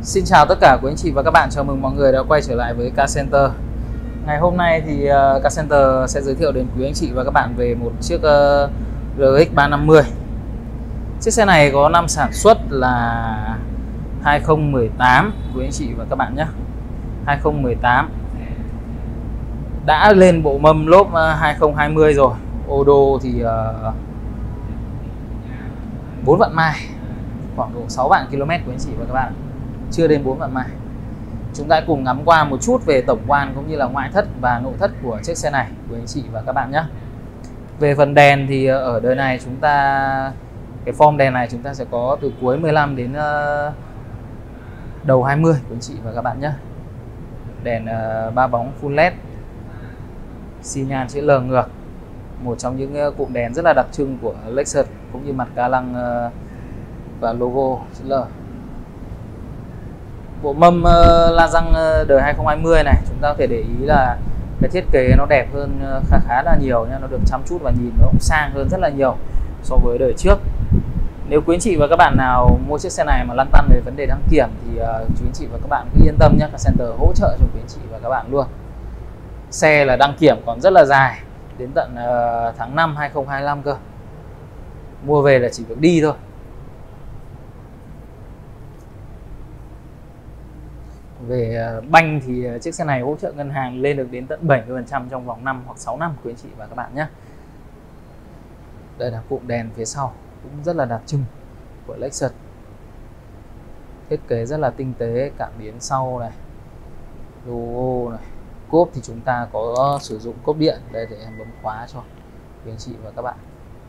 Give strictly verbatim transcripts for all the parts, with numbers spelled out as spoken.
Xin chào tất cả quý anh chị và các bạn, chào mừng mọi người đã quay trở lại với Car Center. Ngày hôm nay thì uh, Car Center sẽ giới thiệu đến quý anh chị và các bạn về một chiếc uh, R X ba năm mươi. Chiếc xe này có năm sản xuất là hai không một tám quý anh chị và các bạn nhé. hai không một tám. Đã lên bộ mâm lốp uh, hai không hai không rồi. Ô đô thì uh, bốn vạn mai, khoảng độ sáu vạn ki lô mét quý anh chị và các bạn. Chưa đến bốn vạn mai. Chúng ta cùng ngắm qua một chút về tổng quan cũng như là ngoại thất và nội thất của chiếc xe này quý anh chị và các bạn nhé. Về phần đèn thì ở đời này chúng ta cái form đèn này chúng ta sẽ có từ cuối mười lăm đến uh, đầu hai mươi quý anh chị và các bạn nhé. Đèn uh, ba bóng full led, xi nhan chữ L ngược, một trong những uh, cụm đèn rất là đặc trưng của Lexus, cũng như mặt ca lăng uh, và logo chữ L. Bộ mâm uh, la răng uh, đời hai không hai không này chúng ta có thể để ý là cái thiết kế nó đẹp hơn uh, khá khá là nhiều nha, nó được chăm chút và nhìn nó cũng sang hơn rất là nhiều so với đời trước. Nếu quý anh chị và các bạn nào mua chiếc xe này mà lăn tăn về vấn đề đăng kiểm thì uh, quý anh chị và các bạn cứ yên tâm nhé, Car Center hỗ trợ cho quý anh chị và các bạn luôn. Xe là đăng kiểm còn rất là dài, đến tận uh, tháng năm hai không hai lăm cơ. Mua về là chỉ việc đi thôi. Về banh thì chiếc xe này hỗ trợ ngân hàng lên được đến tận bảy mươi phần trăm trong vòng năm hoặc sáu năm quý anh chị và các bạn nhé. Đây là cụm đèn phía sau cũng rất là đặc trưng của Lexus. Thiết kế rất là tinh tế, cảm biến sau này, logo này. Cốp thì chúng ta có sử dụng cốp điện. Đây để em bấm khóa cho quý anh chị và các bạn.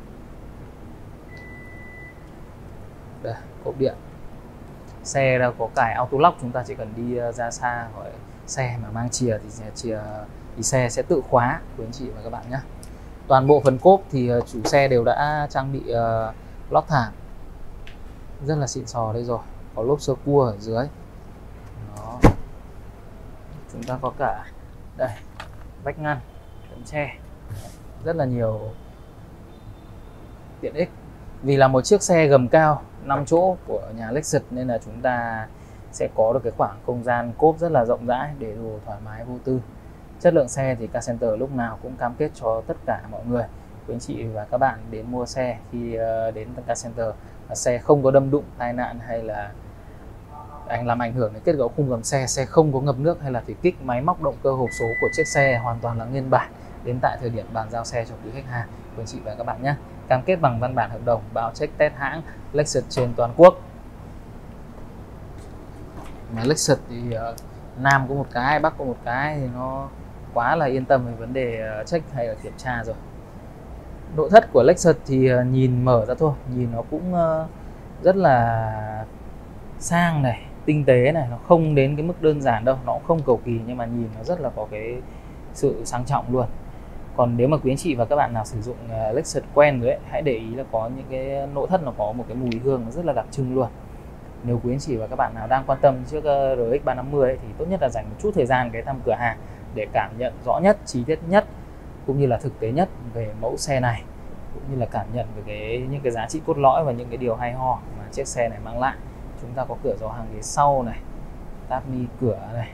Đây, cốp điện. Xe đã có cài auto lock, chúng ta chỉ cần đi ra xa khỏi xe mà mang chìa thì sẽ chìa thì xe sẽ tự khóa quý anh chị và các bạn nhé. Toàn bộ phần cốp thì chủ xe đều đã trang bị uh, lót thảm rất là xịn sò đây rồi, có lốp sơ cua ở dưới. Đó. Chúng ta có cả đây vách ngăn, tấm che, rất là nhiều tiện ích. Vì là một chiếc xe gầm cao năm chỗ của nhà Lexus nên là chúng ta sẽ có được cái khoảng không gian cốp rất là rộng rãi để đồ thoải mái vô tư. Chất lượng xe thì Car Center lúc nào cũng cam kết cho tất cả mọi người, quý anh chị và các bạn đến mua xe khi đến Car Center là xe không có đâm đụng, tai nạn hay là anh làm ảnh hưởng đến kết cấu khung gầm xe. Xe không có ngập nước hay là thủy kích. Máy móc động cơ hộp số của chiếc xe hoàn toàn là nguyên bản đến tại thời điểm bàn giao xe cho quý khách hàng, quý anh chị và các bạn nhé. Cam kết bằng văn bản hợp đồng, báo check test hãng Lexus trên toàn quốc. Mà Lexus thì uh, Nam có một cái, Bắc có một cái thì nó quá là yên tâm về vấn đề uh, check hay là kiểm tra rồi. Nội thất của Lexus thì uh, nhìn mở ra thôi, nhìn nó cũng uh, rất là sang này, tinh tế này, nó không đến cái mức đơn giản đâu, nó cũng không cầu kỳ nhưng mà nhìn nó rất là có cái sự sang trọng luôn. Còn nếu mà quý anh chị và các bạn nào sử dụng uh, Lexus quen rồi ấy, hãy để ý là có những cái nội thất nó có một cái mùi hương nó rất là đặc trưng luôn. Nếu quý anh chị và các bạn nào đang quan tâm chiếc uh, R X ba năm mươi ấy, thì tốt nhất là dành một chút thời gian ghé thăm cửa hàng để cảm nhận rõ nhất, chi tiết nhất cũng như là thực tế nhất về mẫu xe này, cũng như là cảm nhận về cái những cái giá trị cốt lõi và những cái điều hay ho mà chiếc xe này mang lại. Chúng ta có cửa gió hàng ghế sau này, táp ni cửa này.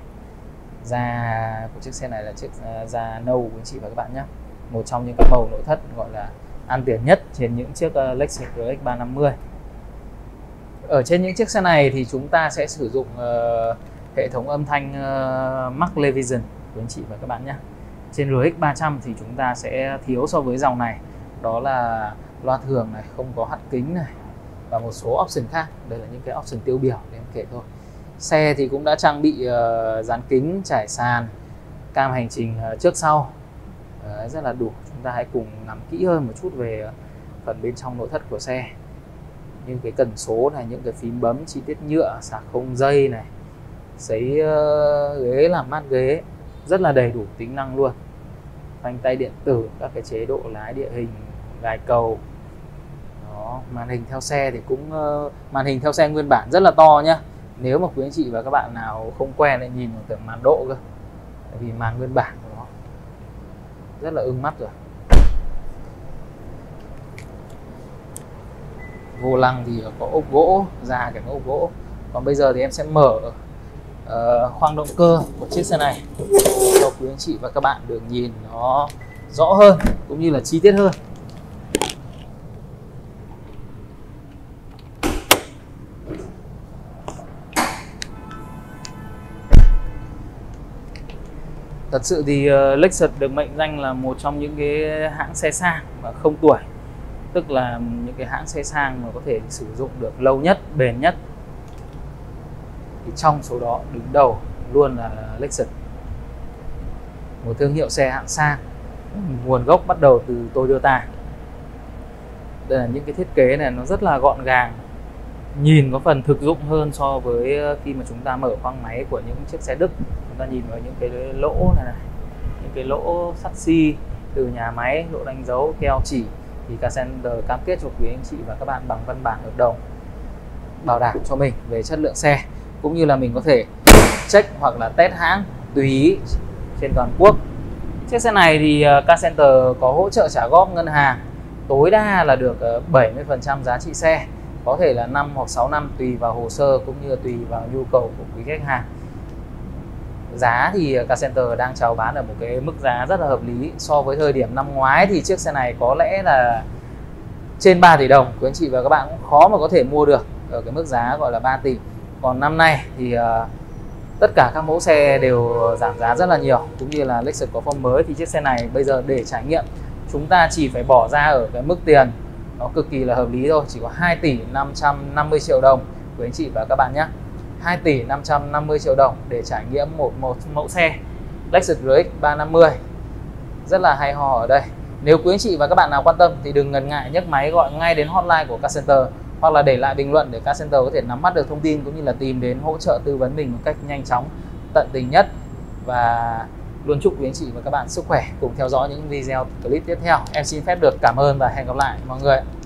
Da của chiếc xe này là chiếc uh, da nâu quý anh chị và các bạn nhé. Một trong những cái màu nội thất gọi là ăn tiền nhất trên những chiếc uh, Lexus R X ba năm mươi. Ở trên những chiếc xe này thì chúng ta sẽ sử dụng uh, hệ thống âm thanh uh, Mark-Levinson quý anh chị và các bạn nhé. Trên R X ba trăm thì chúng ta sẽ thiếu so với dòng này, đó là loa thường này, không có hắt kính này và một số option khác. Đây là những cái option tiêu biểu để em kể thôi. Xe thì cũng đã trang bị uh, dán kính, trải sàn, cam hành trình uh, trước sau. Đấy, rất là đủ. Chúng ta hãy cùng ngắm kỹ hơn một chút về uh, phần bên trong nội thất của xe. Như cái cần số này, những cái phím bấm, chi tiết nhựa, sạc không dây này, sấy uh, ghế làm mát ghế, rất là đầy đủ tính năng luôn. Phanh tay điện tử, các cái chế độ lái địa hình, gài cầu. Đó, màn hình theo xe thì cũng uh, màn hình theo xe nguyên bản rất là to nhá. Nếu mà quý anh chị và các bạn nào không quen thì nhìn vào tưởng màn độ cơ, tại vì màn nguyên bản của nó rất là ưng mắt rồi. Vô lăng thì có ốp gỗ, ra cái ốp gỗ Còn bây giờ thì em sẽ mở uh, khoang động cơ của chiếc xe này cho quý anh chị và các bạn được nhìn nó rõ hơn cũng như là chi tiết hơn. Thật sự thì uh, Lexus được mệnh danh là một trong những cái hãng xe sang và không tuổi, tức là những cái hãng xe sang mà có thể sử dụng được lâu nhất, bền nhất. Thì trong số đó đứng đầu luôn là Lexus, một thương hiệu xe hạng sang, nguồn gốc bắt đầu từ Toyota. Đây là những cái thiết kế này nó rất là gọn gàng, nhìn có phần thực dụng hơn so với khi mà chúng ta mở khoang máy của những chiếc xe Đức. Chúng ta nhìn vào những cái lỗ này, này những cái lỗ sắt xi từ nhà máy, lỗ đánh dấu, keo chỉ, thì Car Center cam kết cho quý anh chị và các bạn bằng văn bản hợp đồng bảo đảm cho mình về chất lượng xe, cũng như là mình có thể check hoặc là test hãng tùy ý trên toàn quốc. Chiếc xe này thì Car Center có hỗ trợ trả góp ngân hàng tối đa là được bảy mươi phần trăm giá trị xe, có thể là năm hoặc sáu năm tùy vào hồ sơ cũng như tùy vào nhu cầu của quý khách hàng. Giá thì Car Center đang chào bán ở một cái mức giá rất là hợp lý. So với thời điểm năm ngoái thì chiếc xe này có lẽ là trên ba tỷ đồng, quý anh chị và các bạn cũng khó mà có thể mua được ở cái mức giá gọi là ba tỷ. Còn năm nay thì uh, tất cả các mẫu xe đều giảm giá rất là nhiều, cũng như là Lexus có form mới, thì chiếc xe này bây giờ để trải nghiệm chúng ta chỉ phải bỏ ra ở cái mức tiền nó cực kỳ là hợp lý thôi, chỉ có hai tỷ năm trăm năm mươi triệu đồng quý anh chị và các bạn nhé. hai tỷ năm trăm năm mươi triệu đồng để trải nghiệm một, một mẫu xe Lexus R X ba năm mươi rất là hay ho ở đây. Nếu quý anh chị và các bạn nào quan tâm thì đừng ngần ngại nhấc máy gọi ngay đến hotline của Car Center, hoặc là để lại bình luận để Car Center có thể nắm bắt được thông tin cũng như là tìm đến hỗ trợ tư vấn mình một cách nhanh chóng, tận tình nhất. Và luôn chúc quý anh chị và các bạn sức khỏe. Cùng theo dõi những video clip tiếp theo. Em xin phép được cảm ơn và hẹn gặp lại mọi người.